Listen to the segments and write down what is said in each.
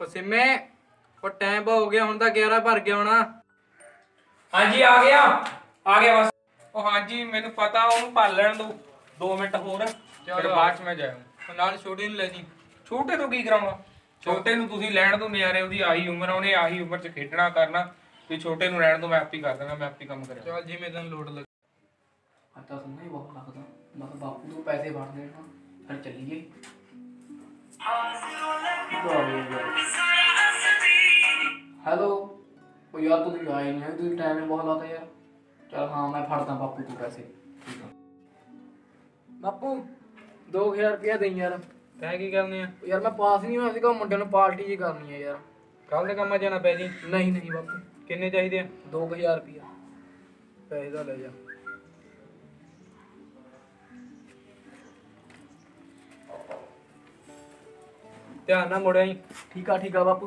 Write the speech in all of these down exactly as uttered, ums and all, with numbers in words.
सिमे वो टाइम हो गया हुण तां ग्यारह भर गया होना। हाँ जी आ गया आ गया बस। ओ हाँ जी मैनू पता ओनू भर लैण दो दो मिनट होर फिर बाद च मैं जाऊँ। नाल छोटी नहीं लेनी। छोटे तो की कराउणा छोटे नूं तुसीं लैण दो नज़ारे ओहदी आही उमर आ ओहने आही उमर च खेडना करना ते छोटे नूं रहण दो मैं आपे कर देना मैं आपे काम करें। चल जी मैं तैनूं लोड लग आता सुनना ही बहुत लगता बस बापू तो पैसे भर देना फिर चलिए। हेलो ओ यार तू आए नहीं है तू टाइम में बहुत लाता यार। चल हाँ मैं फड़दा बापू तू पैसे ठीक है। बापू दो हज़ार रुपया दें यार। तैं की करनी है यार मैं पास नहीं होया सीगा मुंडे नूं पार्टी जी करनी है यार। कल दे कम्मां जाना पै जी। नहीं नहीं बापू किन्ने चाहिदे आ? दो हज़ार रुपया पैसे दा ले जा। ध्यान ना मुड़िया ही। ठीक है ठीक है बापू।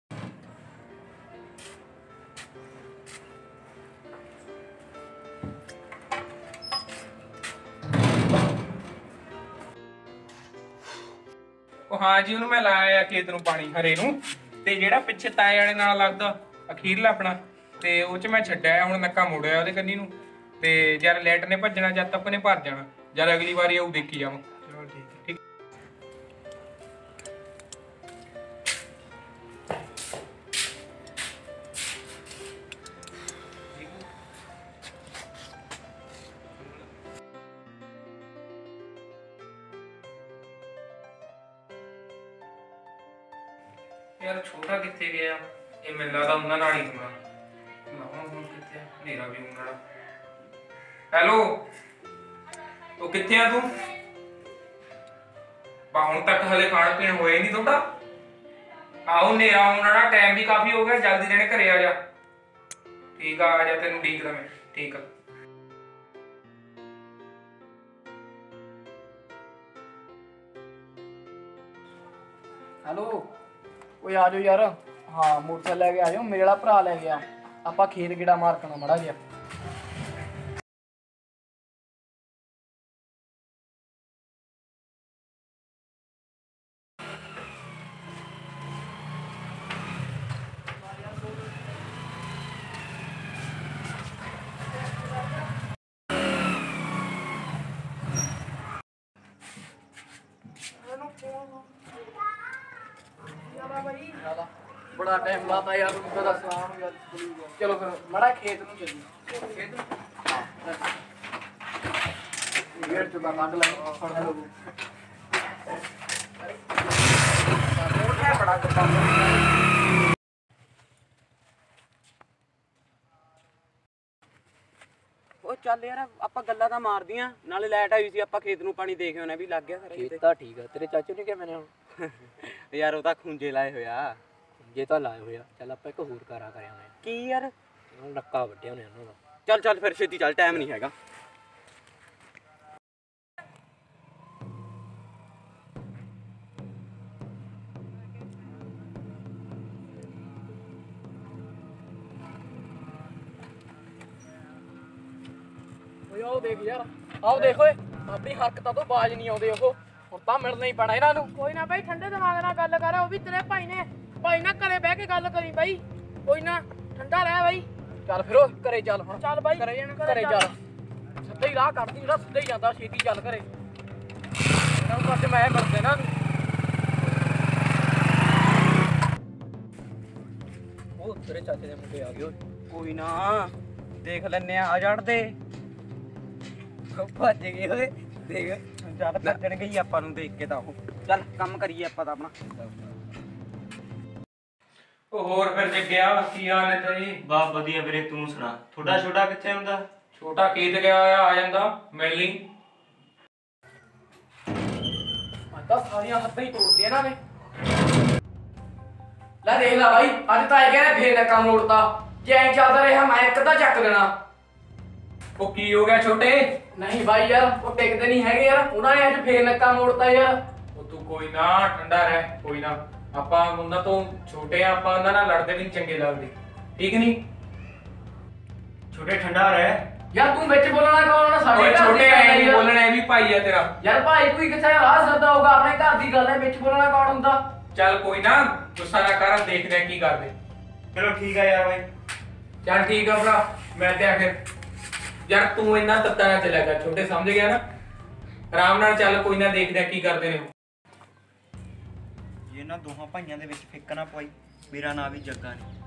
ਉਹ ਹਾਂ ਜੀ ਉਹਨੂੰ ਮੈਂ ਲਾਇਆ ਖੇਤ ਨੂੰ ਪਾਣੀ ਹਰੇ ਨੂੰ ਤੇ ਜਿਹੜਾ ਪਿੱਛੇ ਤਾਏ ਵਾਲੇ ਨਾਲ ਲੱਗਦਾ ਅਖੀਰਲਾ ਆਪਣਾ ਤੇ ਉਹ ਚ ਮੈਂ ਛੱਡਿਆ ਹੁਣ ਨੱਕਾ ਮੋੜਿਆ ਉਹਦੇ ਕੰਨੀ ਨੂੰ ਤੇ ਜਦ ਲੈਟ ਨੇ ਭੱਜਣਾ ਜਦ ਤੱਕ ਉਹਨੇ ਭਰ ਜਾਣਾ ਜਦ ਅਗਲੀ ਵਾਰੀ ਆਊ ਦੇਖੀ ਜਾਵਾਂ। चल ठीक है। ਠੀਕ यार छोटा कितने गया ये मिल रहा था उन्होंने नाल ही होना ना हुण किथे हनेरा भी होने वाला। हेलो तो किथे आ तू बा हुण तक हले खाण पीण होया नहीं तुहाडा आओ हनेरा होने वाला टाइम भी काफी हो गया जल्दी देने घरे आ जा। ठीक आ जा तेनू उड़ीकदा मैं ठीक आ। हेलो ਓਏ ਆ ਜਾਓ ਯਾਰ। ਹਾਂ ਮੋਟਰਸਾਈਕਲ ਲੈ ਕੇ ਆ ਜਾਓ ਮੇਰੇ ਵਾਲਾ ਭਰਾ ਲੈ ਗਿਆ ਆਪਾਂ ਖੇਤ ਗੇੜਾ ਮਾਰ ਕਣਾ ਮੜਾ ਜਿਹਾ। बड़ा टाइम लाता यार तुमको दस चलो फिर मड़ा खेत में चलिए खेत गेट चुका काट ला पढ़ने लोगों है बड़ा काम। ਉਹ ਚੱਲ ਯਾਰ ਆਪਾਂ ਗੱਲਾਂ ਤਾਂ ਮਾਰਦੀਆਂ ਨਾਲੇ ਲਾਈਟ ਆਈ ਸੀ ਆਪਾਂ ਖੇਤ ਨੂੰ ਪਾਣੀ ਦੇਖ ਆਉਣਾ ਵੀ ਲੱਗ ਗਿਆ ਸਾਰਾ ਖੇਤ ਤਾਂ ਠੀਕ ਆ ਤੇਰੇ ਚਾਚੂ ਨੇ ਕਿਹਾ ਮੈਨੇ ਹੁਣ ਯਾਰ ਉਹ ਤਾਂ ਖੁੰਝੇ ਲਾਏ ਹੋਇਆ ਜੇ ਤਾਂ ਲਾਏ ਹੋਇਆ ਚੱਲ ਆਪਾਂ ਇੱਕ ਹੋਰ ਕਰਾ ਕਰਿਆ ਹੋਇਆ ਕੀ ਯਾਰ ਉਹਨਾਂ ਨੱਕਾ ਵੱਢਿਆ ਉਹਨੇ ਉਹਨਾਂ ਦਾ। ਚੱਲ ਚੱਲ ਫਿਰ ਛੇਤੀ ਚੱਲ ਟਾਈਮ ਨਹੀਂ ਹੈਗਾ। ਓਏ ਆਓ ਦੇਖ ਯਾਰ ਆਓ ਦੇਖ ਓਏ ਆਪਣੀ ਹਰਕਤਾਂ ਤੋਂ ਬਾਜ ਨਹੀਂ ਆਉਂਦੇ ਉਹ ਹੁਣ ਤਾਂ ਮਿਲਣਾ ਹੀ ਪੈਣਾ ਇਹਨਾਂ ਨੂੰ। ਕੋਈ ਨਾ ਬਾਈ ਠੰਡੇ ਦਿਮਾਗ ਨਾਲ ਗੱਲ ਕਰ ਉਹ ਵੀ ਤੇਰੇ ਭਾਈ ਨੇ ਭਾਈ ਨਾਲ ਘਰੇ ਬਹਿ ਕੇ ਗੱਲ ਕਰੀ ਬਾਈ ਕੋਈ ਨਾ ਠੰਡਾ ਰਹਿ ਬਾਈ। ਚੱਲ ਫਿਰ ਉਹ ਘਰੇ ਚੱਲ ਹੁਣ ਚੱਲ ਬਾਈ ਘਰੇ ਜਾਣਾ ਘਰੇ ਚੱਲ ਸਿੱਧਾ ਹੀ ਰਾਹ ਕੱਢਦੀ ਜਿਹੜਾ ਸਿੱਧਾ ਹੀ ਜਾਂਦਾ ਛੇਤੀ ਚੱਲ ਘਰੇ ਇਹਨਾਂ ਨੂੰ ਕੱਟ ਮੈਂ ਕਰਦੇ ਨਾ ਉਹ ਤੇਰੇ ਚਾਚੇ ਦੇ ਮੁੰਡੇ ਆ ਗਏ ਓਏ। ਕੋਈ ਨਾ ਦੇਖ ਲੈਨੇ ਆ ਆ ਜਾਣਦੇ ਭੱਜ ਗਏ ਓਏ ਦੇਖ ਚੱਲ ਭੱਜਣਗੇ ਹੀ ਆਪਾਂ ਨੂੰ ਦੇਖ ਕੇ ਤਾਂ ਉਹ ਚੱਲ ਕੰਮ ਕਰੀਏ ਆਪਾਂ ਤਾਂ ਆਪਣਾ। ਉਹ ਹੋਰ ਫਿਰ ਜੱਗਿਆ ਕੀ ਹਾਲ ਨੇ ਤੇਰੀ? ਬਾ ਵਧੀਆ ਵੀਰੇ ਤੂੰ ਸੁਣਾ ਤੁਹਾਡਾ ਛੋਟਾ ਕਿੱਥੇ ਹੁੰਦਾ? ਛੋਟਾ ਖੇਤ ਗਿਆ ਆ ਆ ਜਾਂਦਾ ਮਿਲ ਲਈ। ਤਾਂ ਸਾਰੀਆਂ ਹੱਥਾਂ ਹੀ ਤੋੜਦੇ ਇਹਨਾਂ ਨੇ। ਲੈ ਦੇਖ ਲੈ ਬਾਈ ਅੱਜ ਤਾਂ ਇਹ ਕਹਿੰਦੇ ਫੇਰ ਨੱਕਾ ਮੋੜਤਾ ਜੇ ਐਂ ਚੱਲਦਾ ਰਿਹਾ ਮੈਂ ਇੱਕ ਤਾਂ ਚੱਕ ਦੇਣਾ। ਉਹ ਕੀ ਹੋ ਗਿਆ ਛੋਟੇ? ਨਹੀਂ ਬਾਈ ਯਾਰ ਉਹ ਟਿਕਦੇ ਨਹੀਂ ਹੈਗੇ ਯਾਰ ਉਹਨਾਂ ਨੇ ਅੱਜ ਫੇਰ ਨੱਕਾ ਮੋੜਤਾ ਯਾਰ। ਉਹ ਤੂੰ ਕੋਈ ਨਾ ਠੰਡਾ ਰਹਿ ਕੋਈ ਨਾ ਆਪਾਂ ਉਹਨਾਂ ਤੋਂ ਛੋਟੇ ਆ ਆਪਾਂ ਉਹਨਾਂ ਨਾਲ ਲੜਦੇ ਵੀ ਨਹੀਂ ਚੰਗੇ ਲੱਗਦੇ ਠੀਕ ਨਹੀਂ? ਛੋਟੇ ਠੰਡਾ ਰਹਿ ਯਾਰ ਤੂੰ ਵਿੱਚ ਬੋਲਣਾ ਕੌਣ ਨਾ ਸਾਡੇ ਓਏ ਘਰ ਦੀ ਛੋਟੇ ਗੱਲ ਐ ਹੈ ਨਹੀਂ ਯਾਰ। ਬੋਲਣਾ ਇਹ ਵੀ ਭਾਈ ਆ ਤੇਰਾ। ਯਾਰ ਭਾਈ ਕੋਈ ਕਿੱਥੇ ਰਾਹ ਸਰਦਾ ਹੋਊਗਾ ਆਪਣੇ ਘਰ ਦੀ ਗੱਲ ਹੈ ਵਿੱਚ ਬੋਲਣਾ ਕੌਣ ਹੁੰਦਾ। ਚੱਲ ਕੋਈ ਨਾ ਗੁੱਸਾ ਨਾ ਕਰ, ਦੇਖਦੇ ਆ ਕੀ ਕਰਦੇ। ਚਲੋ ਠੀਕ ਆ ਯਾਰ ਬਾਈ। ਚੱਲ ਠੀਕ ਆ ਭਰਾ, ਮੈਂ ਤੇ ਆ ਫਿਰ। ਯਾਰ ਤੂੰ ਇੰਨਾ ਤੱਤਾ ਨਾ ਚੱਲਿਆ ਕਰ, ਛੋਟੇ ਸਮਝ ਗਿਆ ਨਾ। ਆਰਾਮ ਨਾਲ ਚੱਲ, ਕੋਈ ਨਾ ਦੇਖਦੇ ਆ ਕੀ ਕਰਦੇ ਨੇ। ਜੇ ਇਹਨਾਂ ਦੋਹਾਂ ਭਾਈਆਂ ਦੇ ਵਿੱਚ ਫਿੱਕ ਨਾ ਪਈ, ਮੇਰਾ ਨਾਂ ਵੀ ਜੱਗਾ ਨਹੀਂ।